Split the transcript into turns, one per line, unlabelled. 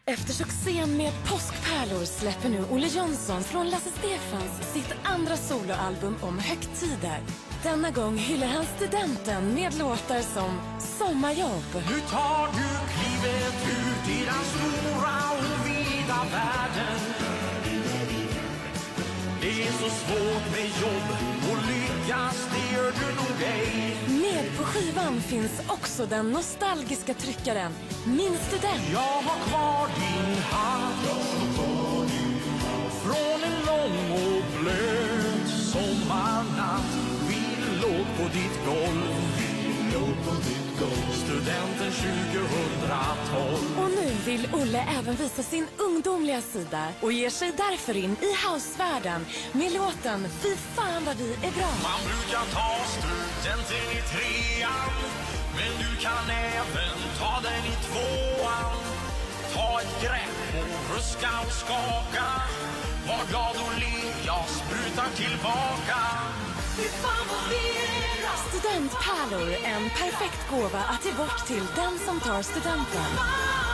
Efter succén med Påskpärlor släpper nu Olle Jönsson från Lasse Stefans sitt andra soloalbum om högtider. Denna gång hyllar han studenten med låtar som Sommarjobb.
Nu tar du klivet ut i den stora och vida världen. Det är så svårt med jobb och lyckas, det gör du nog ej.
Med på skivan finns också den nostalgiska tryckaren Min student.
Jag har kvar din hand från en lång och blöt sommarnatt. Vi låg på ditt golv, studenten 2012.
Och nu vill Olle även visa sin ungdomliga sida och ger sig därför in i housevärlden med låten Fy fan vad vi är bra.
Man brukar ta studenten i 3:an, men du kan även ta den i 2:an. Ta ett grepp och ruska och skaka. Var glad och le, jag sprutar tillbaka. Fy fan vad vi är bra.
Studentpärlor, en perfekt gåva att ge bort till den som tar studenten.